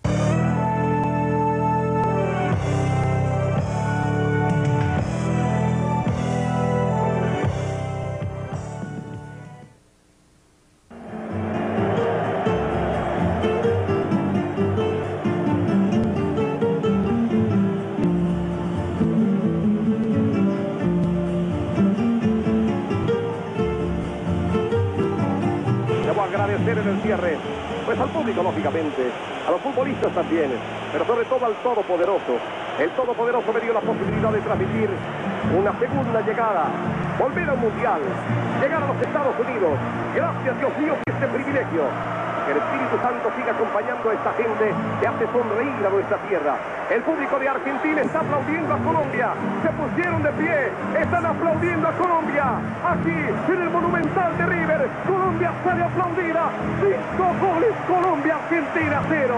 J: Agradecer en el cierre, pues al público lógicamente, a los futbolistas también, pero sobre todo al Todopoderoso. El Todopoderoso me dio la posibilidad de transmitir una segunda llegada, volver al Mundial, llegar a los Estados Unidos. Gracias, Dios mío, por este privilegio. Que el Espíritu Santo siga acompañando a esta gente que hace sonreír a nuestra tierra. El público de Argentina está aplaudiendo a Colombia. Se pusieron de pie, están aplaudiendo a Colombia. Aquí, en el Monumental de River, Colombia sale aplaudida. Cinco goles, Colombia, Argentina cero.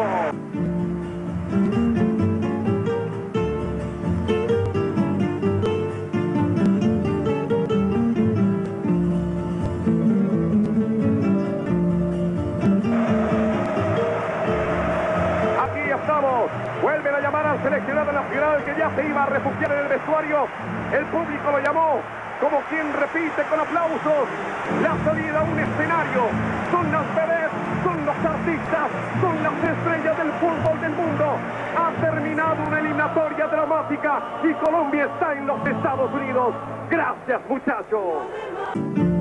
J: Vuelven a llamar al seleccionado nacional que ya se iba a refugiar en el vestuario. El público lo llamó como quien repite con aplausos la salida a un escenario. Son las bebés, son los artistas, son las estrellas del fútbol del mundo. Ha terminado una eliminatoria dramática y Colombia está en los Estados Unidos. Gracias, muchachos.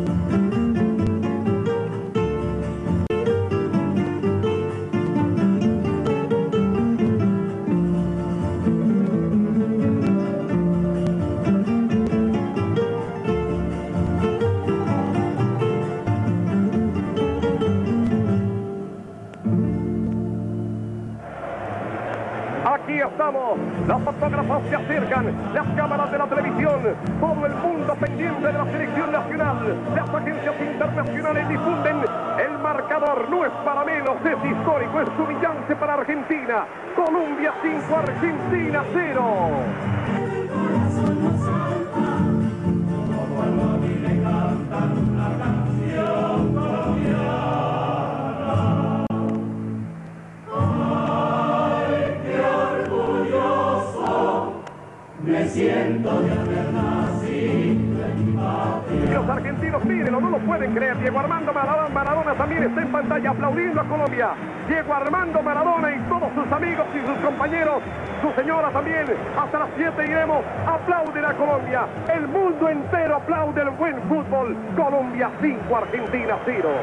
J: Aquí estamos, los fotógrafos se acercan, las cámaras de la televisión, todo el mundo pendiente de la selección nacional, las agencias internacionales difunden el marcador, no es para menos, es histórico, es humillante para Argentina. Colombia cinco, Argentina cero.
K: Me siento de haber nacido en mi patria.
J: Y los argentinos, mírenlo, no lo pueden creer. Diego Armando Maradona, Maradona también está en pantalla aplaudiendo a Colombia. Diego Armando Maradona y todos sus amigos y sus compañeros, su señora también, hasta las siete iremos, aplauden a Colombia. El mundo entero aplaude el buen fútbol. Colombia cinco, Argentina cero.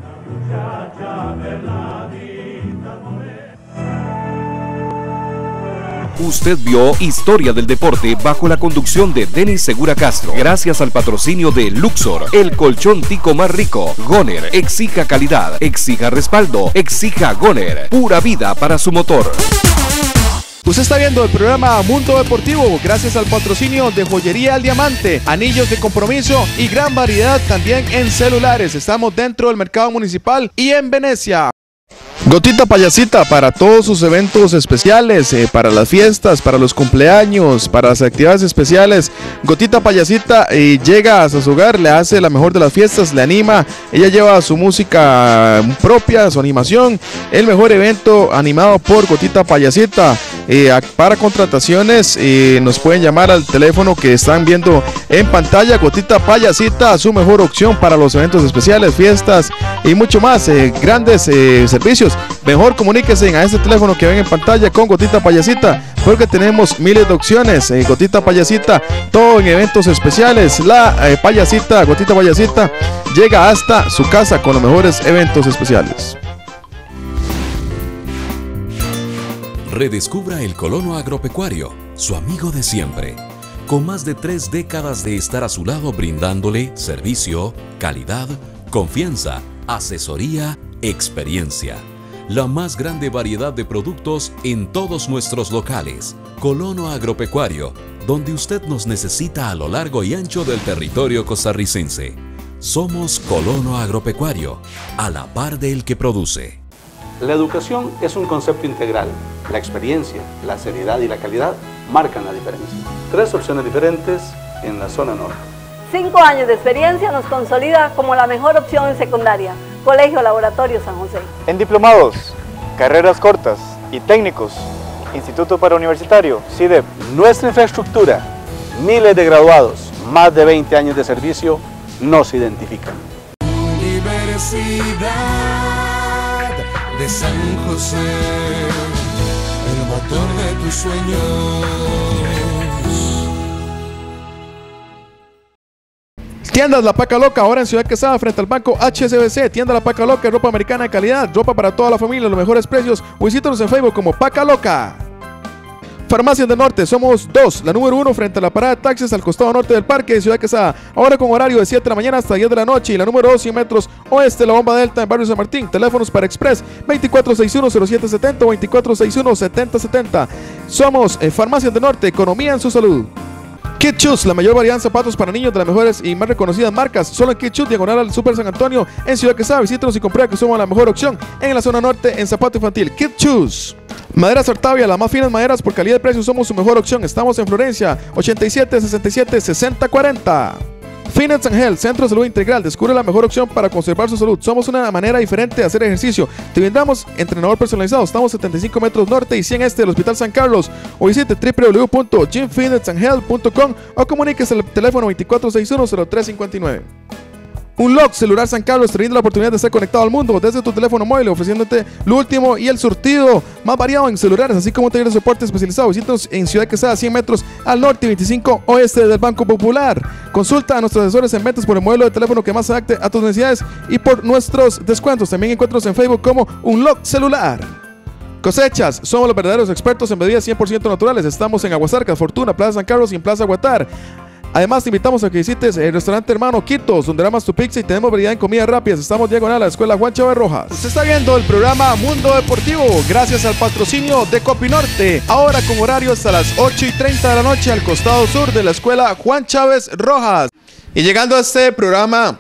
F: Usted vio Historia del Deporte bajo la conducción de Denis Segura Castro, gracias al patrocinio de Luxor, el colchón tico más rico. Goner, exija calidad, exija respaldo, exija Goner, pura vida para su motor.
A: Usted está viendo el programa Mundo Deportivo gracias al patrocinio de Joyería El Diamante, anillos de compromiso y gran variedad también en celulares. Estamos dentro del mercado municipal y en Venecia. Gotita Payasita para todos sus eventos especiales, eh, para las fiestas, para los cumpleaños, para las actividades especiales. Gotita Payasita eh, llega hasta su hogar, le hace la mejor de las fiestas, le anima. Ella lleva su música propia, su animación. El mejor evento animado por Gotita Payasita. Eh, para contrataciones eh, nos pueden llamar al teléfono que están viendo en pantalla. Gotita Payasita, su mejor opción para los eventos especiales, fiestas y mucho más. Eh, grandes eh, servicios. Mejor comuníquense a este teléfono que ven en pantalla con Gotita Payasita, porque tenemos miles de opciones. eh, Gotita Payasita, todo en eventos especiales. La eh, Payasita, Gotita Payasita, llega hasta su casa con los mejores eventos especiales.
H: Redescubra el colono agropecuario, su amigo de siempre. Con más de tres décadas de estar a su lado brindándole servicio, calidad, confianza, asesoría, experiencia. La más grande variedad de productos en todos nuestros locales. Colono Agropecuario, donde usted nos necesita a lo largo y ancho del territorio costarricense. Somos Colono Agropecuario, a la par del que produce.
M: La educación es un concepto integral. La experiencia, la seriedad y la calidad marcan la diferencia. Tres opciones diferentes en la zona norte.
N: Cinco años de experiencia nos consolida como la mejor opción en secundaria. Colegio Laboratorio San José.
O: En diplomados, carreras cortas y técnicos, Instituto Parauniversitario, C I D E P.
M: Nuestra infraestructura, miles de graduados, más de veinte años de servicio, nos identifican.
K: Universidad de San José, el motor de tus sueños.
A: Tiendas La Paca Loca, ahora en Ciudad Quesada, frente al banco H S B C. Tienda La Paca Loca, ropa americana de calidad, ropa para toda la familia, los mejores precios. Visítanos en Facebook como Paca Loca. Farmacias del Norte, somos dos. La número uno frente a la parada de taxis al costado norte del parque de Ciudad Quesada. Ahora con horario de siete de la mañana hasta diez de la noche. Y la número dos, cien metros oeste, la Bomba Delta en Barrio San Martín. Teléfonos para Express veinticuatro sesenta y uno cero siete setenta, veinticuatro sesenta y uno setenta setenta. Somos eh, Farmacias del Norte, economía en su salud. Kid Shoes, la mayor variedad de zapatos para niños de las mejores y más reconocidas marcas. Solo en Kid Shoes, diagonal al Super San Antonio, en Ciudad Quesada. Visítanos y comprueba que somos la mejor opción en la zona norte en zapato infantil. Kid Shoes. Maderas Artavia, las más finas maderas por calidad de precio, somos su mejor opción. Estamos en Florencia, ochenta y siete, sesenta y siete, sesenta cuarenta. Fitness and Health, Centro de Salud Integral. Descubre la mejor opción para conservar su salud. Somos una manera diferente de hacer ejercicio. Te brindamos entrenador personalizado. Estamos setenta y cinco metros norte y cien este del Hospital San Carlos. O visite w w w punto gym fitness and health punto com o comuníquese al teléfono veinticuatro sesenta y uno cero tres cincuenta y nueve. Unlock Celular San Carlos te brinda la oportunidad de estar conectado al mundo desde tu teléfono móvil, ofreciéndote lo último y el surtido más variado en celulares, así como taller de soporte especializado. Visítanos en Ciudad Quesada, cien metros al norte y veinticinco oeste del Banco Popular. Consulta a nuestros asesores en ventas por el modelo de teléfono que más se adapte a tus necesidades y por nuestros descuentos. También encuéntranos en Facebook como Unlock Celular. Cosechas, somos los verdaderos expertos en bebidas cien por ciento naturales. Estamos en Aguasarcas, Fortuna, Plaza San Carlos y en Plaza Guatar. Además, te invitamos a que visites el restaurante Hermano Quitos, donde amas tu pizza y tenemos variedad en comidas rápidas. Estamos diagonal a la Escuela Juan Chávez Rojas. Usted está viendo el programa Mundo Deportivo, gracias al patrocinio de Copinorte. Ahora con horario hasta las ocho y treinta de la noche al costado sur de la Escuela Juan Chávez Rojas. Y llegando a este programa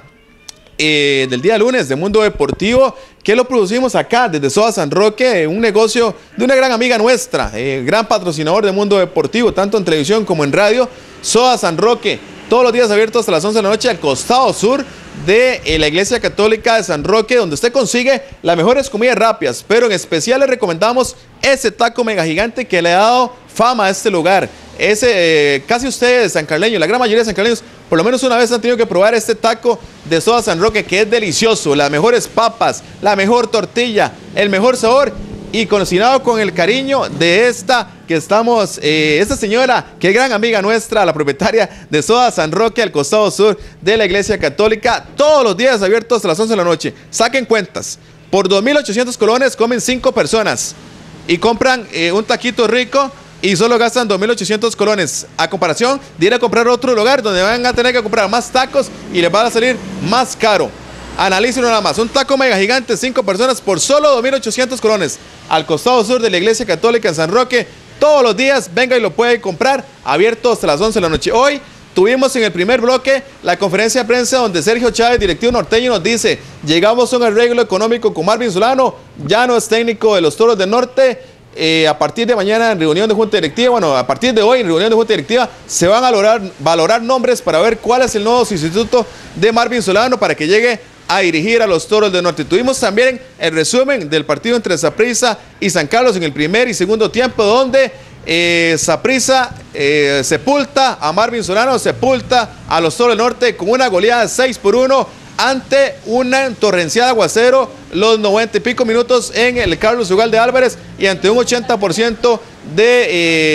A: eh, del día lunes de Mundo Deportivo, que lo producimos acá desde Soda San Roque, un negocio de una gran amiga nuestra, eh, gran patrocinador de Mundo Deportivo, tanto en televisión como en radio. Soda San Roque, todos los días abiertos hasta las once de la noche al costado sur de eh, la Iglesia Católica de San Roque, donde usted consigue las mejores comidas rápidas, pero en especial le recomendamos ese taco mega gigante que le ha dado fama a este lugar. Ese, eh, casi ustedes, sancarleños, la gran mayoría de sancarleños, por lo menos una vez han tenido que probar este taco de Soda San Roque, que es delicioso, las mejores papas, la mejor tortilla, el mejor sabor, y cocinado con el cariño de esta que estamos, eh, esta señora que es gran amiga nuestra, la propietaria de Soda San Roque al costado sur de la Iglesia Católica, todos los días abiertos hasta las once de la noche. Saquen cuentas, por dos mil ochocientos colones comen cinco personas y compran eh, un taquito rico y solo gastan dos mil ochocientos colones. A comparación de ir a comprar otro lugar donde van a tener que comprar más tacos y les va a salir más caro. Analícenlo nada más, un taco mega gigante, cinco personas por solo dos mil ochocientos colones al costado sur de la Iglesia Católica en San Roque. Todos los días, venga y lo puede comprar, abierto hasta las once de la noche. Hoy tuvimos en el primer bloque la conferencia de prensa donde Sergio Chávez, directivo norteño, nos dice: llegamos a un arreglo económico con Marvin Solano, ya no es técnico de los Toros del Norte. Eh, a partir de mañana en reunión de junta directiva, bueno, a partir de hoy en reunión de junta directiva se van a valorar, valorar nombres para ver cuál es el nuevo sustituto de Marvin Solano para que llegue a dirigir a los Toros del Norte. Tuvimos también el resumen del partido entre Saprissa y San Carlos en el primer y segundo tiempo, donde eh, Saprissa eh, sepulta a Marvin Solano, sepulta a los Toros del Norte con una goleada de seis por uno ante una torrencial aguacero los noventa y pico minutos en el Carlos Ugalde Álvarez y ante un ochenta por ciento de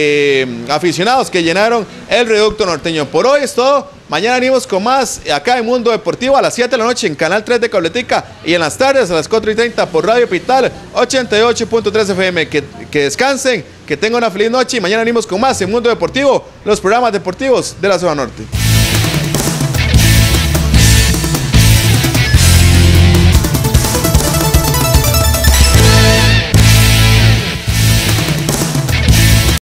A: eh, aficionados que llenaron el reducto norteño. Por hoy es todo. Mañana venimos con más acá en Mundo Deportivo a las siete de la noche en Canal tres de Cabletica y en las tardes a las cuatro y treinta por Radio Pital ochenta y ocho punto tres F M. Que, que descansen, que tengan una feliz noche y mañana venimos con más en Mundo Deportivo, los programas deportivos de la zona norte.